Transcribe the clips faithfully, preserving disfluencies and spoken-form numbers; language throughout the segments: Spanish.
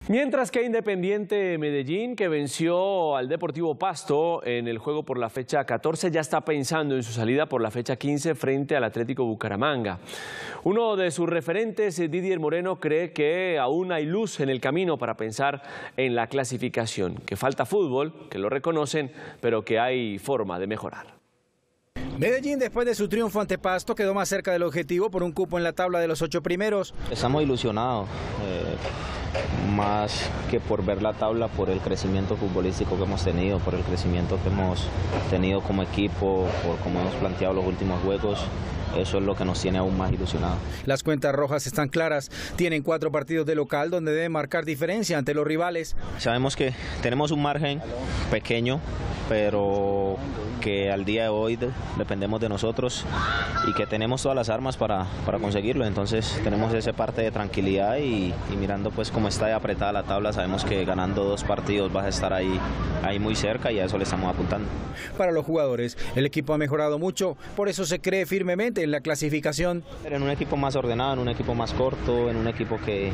Mientras que Independiente Medellín, que venció al Deportivo Pasto en el juego por la fecha catorce, ya está pensando en su salida por la fecha quince frente al Atlético Bucaramanga. Uno de sus referentes, Didier Moreno, cree que aún hay luz en el camino para pensar en la clasificación, que falta fútbol, que lo reconocen, pero que hay forma de mejorar. Medellín, después de su triunfo ante Pasto, quedó más cerca del objetivo por un cupo en la tabla de los ocho primeros. Estamos ilusionados, eh, más que por ver la tabla, por el crecimiento futbolístico que hemos tenido, por el crecimiento que hemos tenido como equipo, por cómo hemos planteado los últimos juegos. Eso es lo que nos tiene aún más ilusionados. Las cuentas rojas están claras. Tienen cuatro partidos de local donde deben marcar diferencia ante los rivales. Sabemos que tenemos un margen pequeño, pero que al día de hoy de, dependemos de nosotros y que tenemos todas las armas para, para conseguirlo. Entonces tenemos esa parte de tranquilidad y, y mirando pues cómo está apretada la tabla, sabemos que ganando dos partidos vas a estar ahí, ahí muy cerca y a eso le estamos apuntando. Para los jugadores, el equipo ha mejorado mucho, por eso se cree firmemente en la clasificación. En un equipo más ordenado, en un equipo más corto, en un equipo que,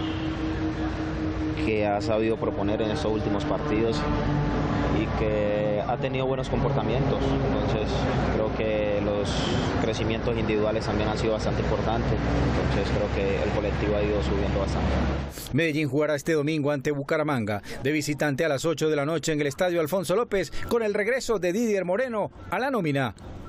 que ha sabido proponer en estos últimos partidos y que ha tenido buenos comportamientos. Entonces creo que los crecimientos individuales también han sido bastante importantes. Entonces creo que el colectivo ha ido subiendo bastante. Medellín jugará este domingo ante Bucaramanga de visitante a las ocho de la noche en el Estadio Alfonso López, con el regreso de Didier Moreno a la nómina.